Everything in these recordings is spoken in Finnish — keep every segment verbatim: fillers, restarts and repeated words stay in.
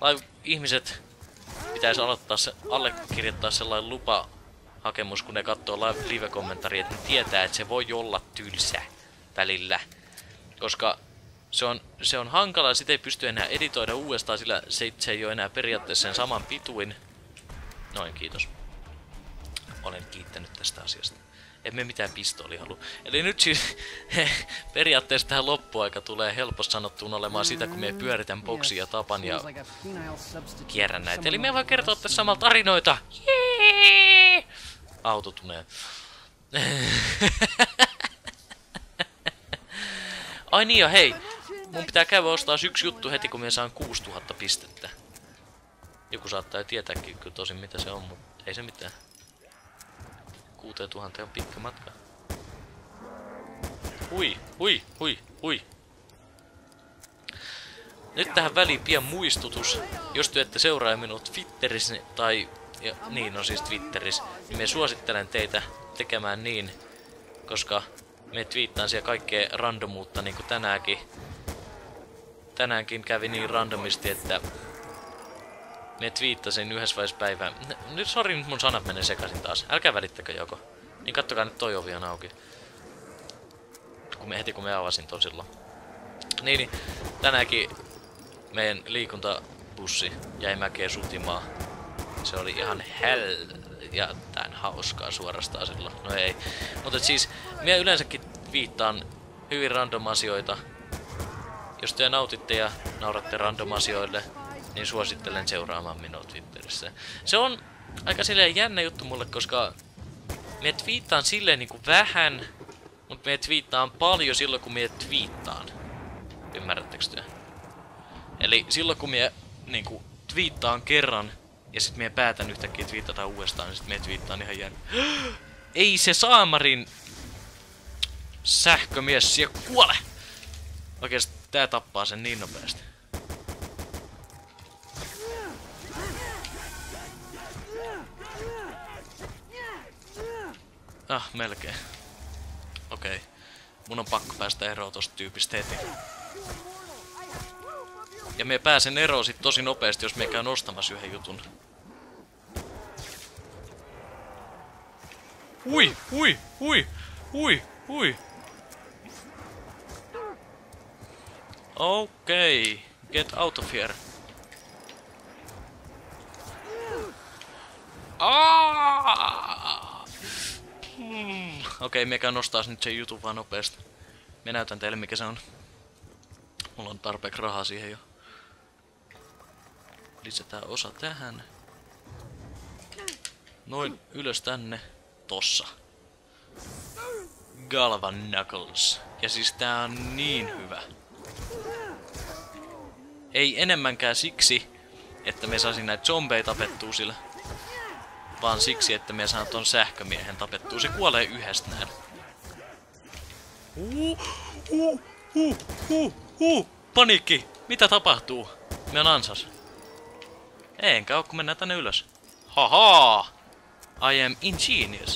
live ihmiset pitäisi aloittaa se, allekirjoittaa sellainen lupahakemus, kun ne katsoo live, live-kommentaria, että ne tietää, että se voi olla tylsä välillä. Koska se on, se on hankala, sitä ei pysty enää editoida uudestaan, sillä se, se ei ole enää periaatteessa sen saman pituin. Noin, kiitos. Olen kiittänyt tästä asiasta. Emme mitään pistooli halua. Eli nyt siis periaatteessa tähän loppuaika tulee helposti sanottuun olemaan sitä, kun me pyöritän boksia ja tapan ja kierrän näitä. Eli me voi kertoa tässä samalla tarinoita. Jee! Auto tulee. Ai niin ja hei, mun pitää käydä ostaa yksi juttu heti, kun me saan kuusituhatta pistettä. Joku saattaa jo tietääkin kyllä tosin mitä se on, mutta ei se mitään. kuusituhatta on pitkä matka. Hui, hui, hui, hui. Nyt tähän väliin pian muistutus. Jos te ette seuraa minut Twitterissä, tai ja, niin on siis Twitterissä, niin me suosittelen teitä tekemään niin, koska me twiittaan siellä kaikkea randomuutta, niin kuin tänäänkin. Tänäänkin kävi niin randomisti, että me twiittasin yhdessä vaiheessa päivää. Nyt sori, nyt mun sanat menee sekaisin taas. Älkää välittäkö joko. Niin kattokaa nyt toi ovi on auki. Kun me, heti kun me avasin tosilla. Niin, niin tänäänkin meidän liikuntabussi jäi mäkeen sutimaan. Se oli ihan hell ja tän hauskaa suorastaan silloin. No ei. Mutta siis, minä yleensäkin viittaan hyvin random asioita. Jos te nautitte ja nauratte random asioille, niin suosittelen seuraamaan minua Twitterissä. Se on aika silleen jännä juttu mulle, koska me twiittaan silleen niinku vähän, mutta me twiittaan paljon silloin, kun me twiittaan. Ymmärrättekö te? Eli silloin, kun me niinku twiittaan kerran, ja sit me päätän yhtäkkiä twiitata uudestaan, niin sit me twiittaan ihan jännä. Ei se saamarin sähkömies siellä kuole! Oikeesti tää tappaa sen niin nopeasti. Ah, melkein. Okei. Okay. Mun on pakko päästä eroon tosta tyypistä heti. Ja me pääsen eroon sit tosi nopeasti, jos me käyn ostamassa yhden jutun. Hui, hui, hui, hui, hui. Okei. Okay. Get out of here. Aaaaaa! Hmm. Okei, okay, meikä nostaa nyt sen jutun vaan nopeasti. Mä näytän teille mikä se on. Mulla on tarpeeksi rahaa siihen jo. Lisätään osa tähän. Noin ylös tänne. Tossa. Galvan Knuckles. Ja siis tää on niin hyvä. Ei enemmänkään siksi, että me saisin näitä zombeja tapettua sillä. Vaan siksi, että me saan ton sähkömiehen tapettua. Se kuolee yhdestä näin. Uh, uh, uh, uh, uh. Paniikki! Mitä tapahtuu? Me on ansas. Enkä oo, kun mennään tänne ylös. Haha! I am ingenious.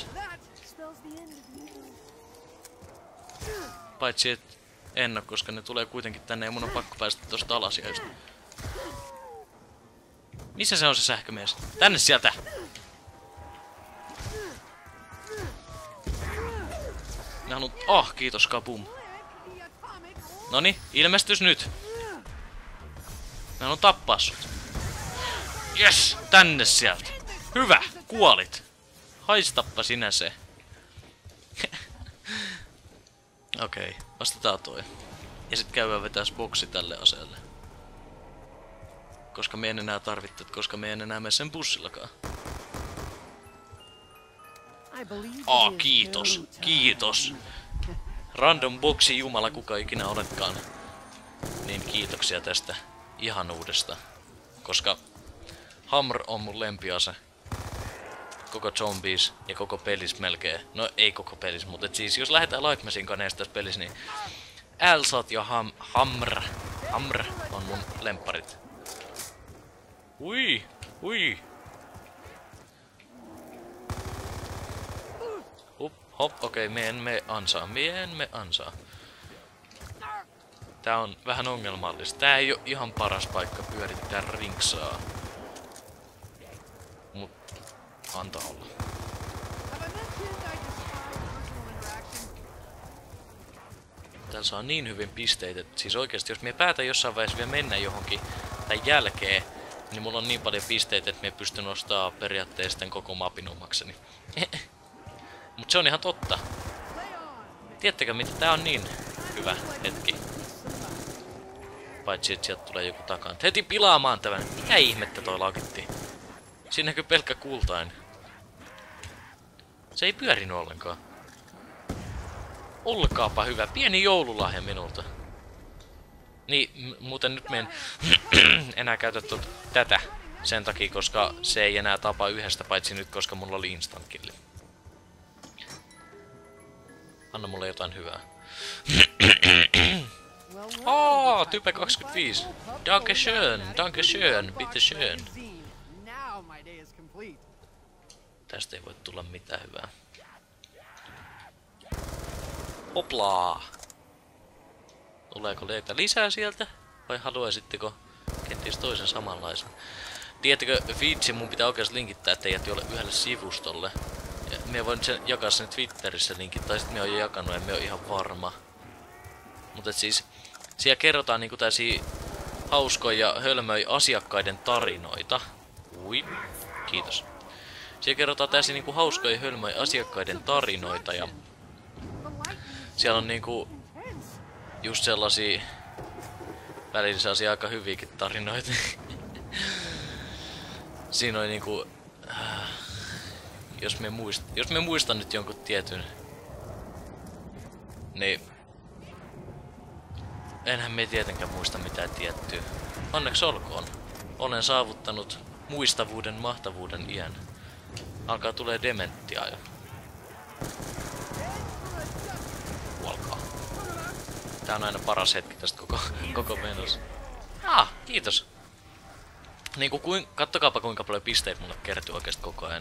Paitsi et en oo, koska ne tulee kuitenkin tänne ja mun on pakko päästä tosta alas ja just. Missä se on se sähkömies? Tänne sieltä! Mä haluun... Oh, kiitos, kabum. Noni, ilmestys nyt. Mä haluun tappaa sut. Yes, tänne sieltä. Hyvä, kuolit. Haistappa sinä se. Okei, okay, vastataan toi. Ja sit käydään vetääs boksi tälle aseelle. Koska me en enää tarvitse, koska me en enää mene sen bussillakaan. Ah, kiitos, kiitos. Random boxi jumala kuka ikinä oletkaan. Niin kiitoksia tästä ihanuudesta. Koska Hamr on mun lempiase. Koko zombies ja koko pelis melkein. No ei koko pelis, mutta siis jos lähdetään Lightmasin kaneesta tässä pelissä, niin Alsat ja Ham Hamr Hamr on mun lempparit. Ui, ui. Hup, hop, okei, okay, me en me ansaa, me en me ansaa. tää on vähän ongelmallista. Tää ei oo ihan paras paikka pyörittää rinksaa. Mut antaa olla. Täällä saa niin hyvin pisteitä, että siis oikeesti jos me päätän jossain vaiheessa vielä mennä johonkin tämän jälkeen, niin mulla on niin paljon pisteitä, että me pystyn nostaa periaatteessa sitten koko mapin omakseni. Mut se on ihan totta. Tiedättekö mitä tää on niin hyvä hetki? Paitsi että sieltä tulee joku takaa. Heti pilaamaan tämän. Mikä ihmettä toi lakitti? Siinä näkyy pelkkä kultain. Se ei pyörinyt ollenkaan. Olkaapa hyvä. Pieni joululahja minulta. Niin, muuten nyt me en enää käytä tuota, tätä sen takia, koska se ei enää tapa yhdestä, paitsi nyt, koska mulla oli instant killi. Anna mulle jotain hyvää. Oh, Type kaksikymmentäviisi. Danke schön, danke schön, bitte schön. Tästä ei voi tulla mitään hyvää. Hoplaa! Tuleeko leitä lisää sieltä? Vai haluaisitteko kenties toisen samanlaisen? Tiedättekö, Feedsi mun pitää oikeasti linkittää teidät jolle yhdelle sivustolle. Ja minä voin sen jakaa sen Twitterissä linkin, tai sit minä oon jo jakanut ja minä oon ihan varma. Mutta siis, siellä kerrotaan niinku tällaisia hauskoja hölmöjä asiakkaiden tarinoita. Ui, kiitos. Siellä kerrotaan tällaisia niinku hauskoja hölmöjä asiakkaiden tarinoita ja siellä on niinku just sellaisia välillä sellaisia aika hyviäkin tarinoita. Siinä on niinku äh, jos me muist, jos me muistan nyt jonkun tietyn, niin enhän me tietenkään muista mitään tiettyä. Onneksi olkoon. Olen saavuttanut muistavuuden mahtavuuden iän. Alkaa tulee dementtia jo. Kuolkaa. Tää on aina paras hetki tästä koko, koko menossa. Ah, kiitos. Niinku kuin, kattokaapa kuinka paljon pisteitä mulle kertyy oikeesti koko ajan.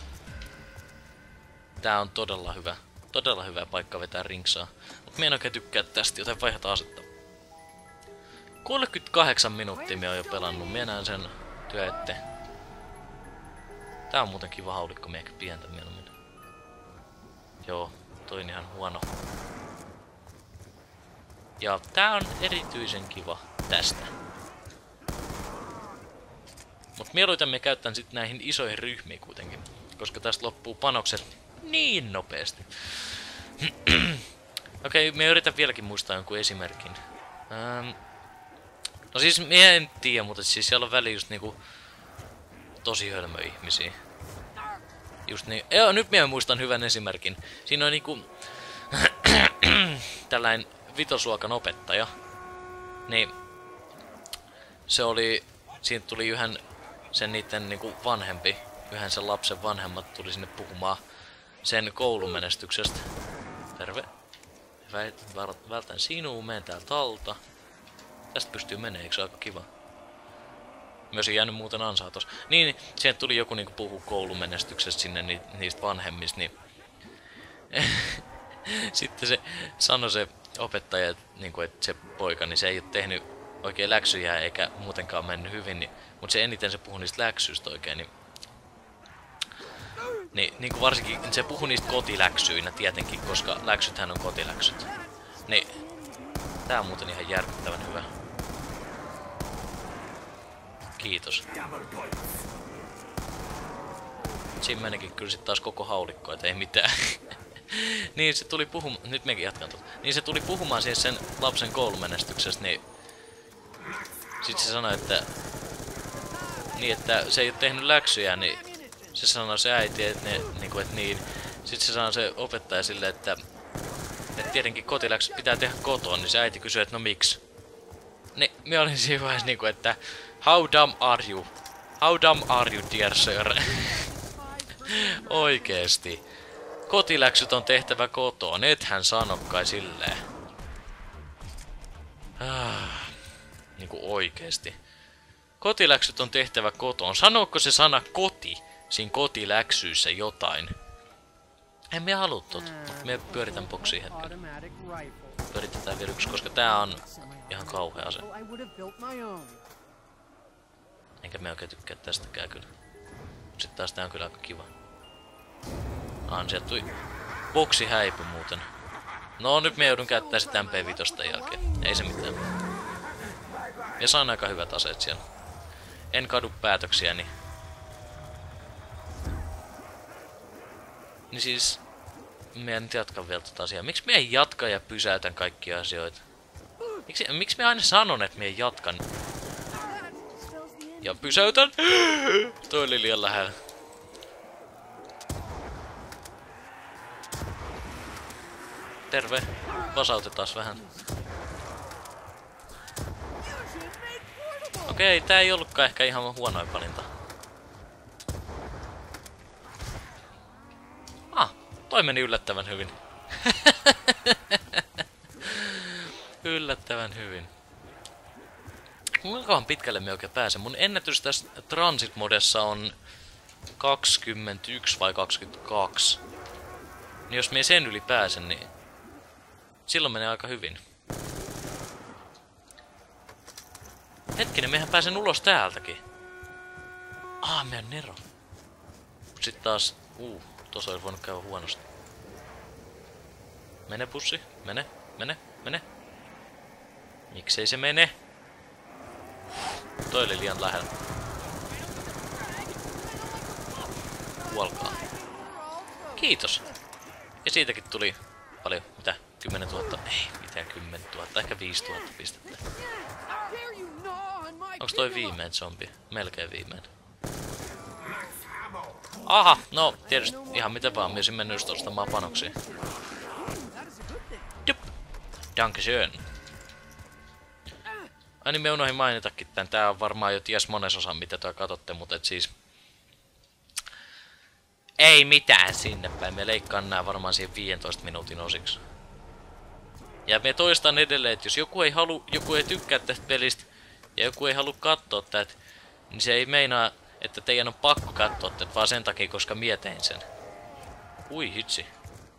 Tää on todella hyvä. Todella hyvä paikka vetää rinksaa. Mut mä en oikein tykkää tästä, joten vaihdetaan asetta. kolmekymmentäkahdeksan minuuttia mä oon jo pelannut. Mä näen sen työ ette. Tää on muuten kiva haulikko, mä ehkä pientä mieluummin. Joo, toi on ihan huono. Ja tää on erityisen kiva tästä. Mut mieluiten me käytän sit näihin isoihin ryhmiin kuitenkin. Koska tästä loppuu panokset niin nopeasti. Okei, okay, me yritän vieläkin muistaa jonkun esimerkin. Ähm, no siis me en tiedä, mutta siis siellä on väli just niinku tosi hölmö ihmisiä. Just niin. Joo, nyt minä muistan hyvän esimerkin. Siinä on niinku tällainen vitosluokan opettaja. Niin se oli, siitä tuli yhden sen niitten niinku vanhempi, yhden sen lapsen vanhemmat tuli sinne puhumaan sen koulumenestyksestä. Terve. Vältän sinua, menen täältä alta. Tästä pystyy menee, eikö se aika kiva? Myös ei jäänyt muuten ansaa tossa. Niin, niin siihen tuli joku niinku puhu koulumenestyksestä sinne ni, niistä vanhemmista, niin sitten se sanoi se opettaja, että niinku, et se poika, niin se ei ole tehnyt oikein läksyjä eikä muutenkaan mennyt hyvin, niin, mutta se eniten se puhui niistä läksyistä oikein, niin Niin, niin kuin varsinkin se puhui niistä kotiläksyinä tietenkin, koska läksythän on kotiläksyt. Niin, tää on muuten ihan järkyttävän hyvä. Kiitos. Siinä menikin kyllä sit taas koko haulikko, et ei mitään. Niin se tuli puhumaan, nyt mekin jatkan tuota. Niin se tuli puhumaan siis sen lapsen koulumenestyksestä, niin sit se sanoi, että niin, että se ei ole tehnyt läksyjä, niin se sanoi se äiti, että ne, niinku, et niin. Sitten se sanoi se opettaja sille, että, että tietenkin kotiläksyt pitää tehdä kotoon, niin se äiti kysyi, että no miksi? Niin, minä olin siinä vaiheessa niinku, että how dumb are you? How dumb are you, dear sir? Oikeesti. Kotiläksyt on tehtävä kotoon, ethän sano kai silleen. Ah, niinku oikeesti. Kotiläksyt on tehtävä kotoon. Sanooko se sana koti siinä kotiläksyissä jotain? En me halua tot, mutta me pyöritän boksiin hetken. Pyöritetään vielä yksi, koska tää on ihan kauhea ase. I would have built my own. Enkä me oikein tykkää tästäkään kyllä. Sitten taas tää on kyllä aika kiva. Ah, sieltä tuli boksi häipy muuten. No nyt me joudun käyttää sitä M P viisi jälkeen. Ei se mitään. Ja saan aika hyvät aseet siellä. En kadu päätöksiäni. Niin siis... Mä nyt jatkan vielä tota asiaa. Miksi mä en jatka ja pysäytän kaikkia asioita? Miksi, miksi mä aina sanon, että mä en jatkan? Ja pysäytän! Toi oli liian lähellä. Terve. Vasautetaan vähän. Okei, tää ei ollutkaan ehkä ihan huonoin valinta. Ah, toi meni yllättävän hyvin. Yllättävän hyvin. Kuinkahan pitkälle me oikein pääsen? Mun ennätys tässä Transit-modessa on kaksikymmentäyksi vai kaksikymmentäkaksi. Niin jos me sen yli pääsen, niin silloin menee aika hyvin. Hetkinen, mehän pääsen ulos täältäkin. Ah, meidän Nero. Sitten taas, uu, tossa olisi voinut käydä huonosti. Mene pussi, mene, mene, mene. Miksei se mene? Toi oli liian lähellä. Kuolkaa. Kiitos. Ja siitäkin tuli paljon, mitä? kymmenen tuhatta? Ei, mitään kymmenen tuhatta, ehkä viisi tuhatta pistettä. Onks toi viimein zombi? Melkein viimein. Aha, no tietysti ihan mitä vaan, mä olisin mennyt just ostamaan panoksia. Jup. Dankeschön. Ai niin, me unohdin mainitakin tän. Tää on varmaan jo ties monesosa, mitä toi katsotte, mutta et siis... Ei mitään sinne päin. Me leikkaan nää varmaan siihen viidentoista minuutin osiksi. Ja me toistan edelleen, että jos joku ei halu, joku ei tykkää tästä pelistä ja joku ei halua katsoa tätä, niin se ei meinaa, että teidän on pakko katsoa tätä, vaan sen takia, koska mie tein sen. Ui hitsi.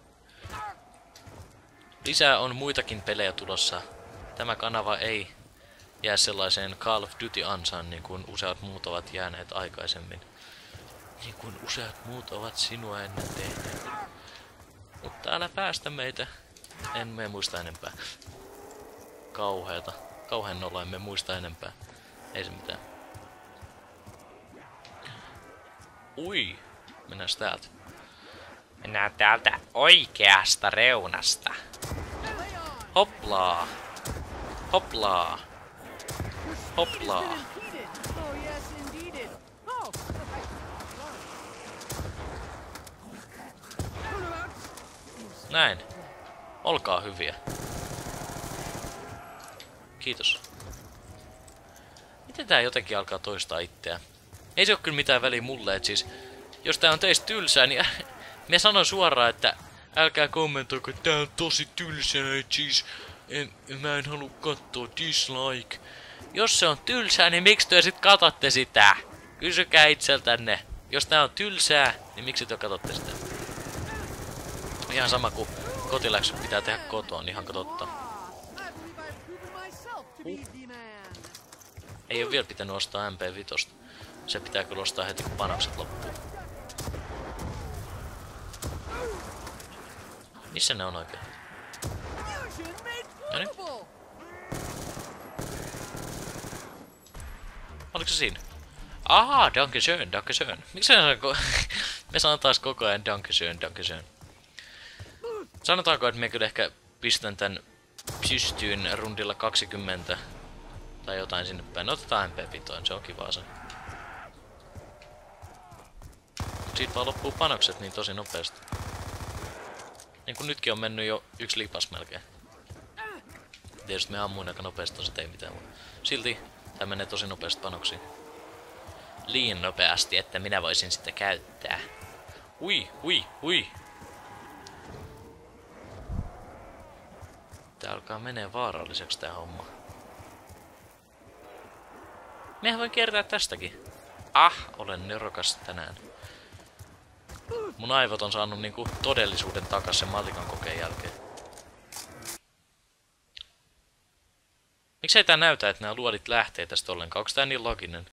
Lisää on muitakin pelejä tulossa. Tämä kanava ei jää sellaiseen Call of Duty-ansaan, niin kuin useat muut ovat jääneet aikaisemmin. Niin kuin useat muut ovat sinua ennen tehneet. Mutta älä päästä meitä. En me muista enempää. Kauheeta. Kauhean nolla, emme muista enempää. Ei se mitään. Ui. Mennään täältä. Mennään täältä oikeasta reunasta. Hoplaa. Hoplaa. Hoplaa. Näin. Olkaa hyviä. Kiitos. Miten tää jotenkin alkaa toistaa itseään? Ei se oo kyllä mitään väliä mulle, et siis... Jos tää on teistä tylsää, niin... Mä sanon suoraan, että... Älkää kommentoiko, tää on tosi tylsää, et siis... En, mä en halua kattoo, dislike. Jos se on tylsää, niin miksi te sit katotte sitä? Kysykää itseltänne. Jos tää on tylsää, niin miksi te katsotte sitä? Ihan sama kuin kotiläksyt pitää tehdä kotoon, ihan totta. Uh. Ei oo vielä pitänyt ostaa M P viisi. Se pitää kyllä ostaa heti kun panokset loppuu. Missä ne on oikein? Noniin. Oliko se siinä? Ahaa, dankeschön, dankeschön. Miksi me sanotaan taas koko ajan dankeschön, dankeschön? Sanotaanko, että me kyllä ehkä pistän tän pystyyn rundilla kaksikymmentä tai jotain sinne päin. Otetaan M P viisi, se on kiva se. Siitä vaan loppuu panokset niin tosi nopeasti. Niin kun nytkin on mennyt jo yksi lipas melkein. Tietysti me ammuin aika nopeasti, tosi ei mitään, mutta silti tää menee tosi nopeasti panoksiin. Liian nopeasti, että minä voisin sitä käyttää. Ui, ui, ui. Tää alkaa menee vaaralliseksi tää homma. Mehän voin kiertää tästäkin. Ah, olen nerokas tänään. Mun aivot on saanut niinku todellisuuden takas sen matikan kokeen jälkeen. Miksei tää näytä, että nämä luodit lähtee tästä ollenkaan? Onks tää niin loginen?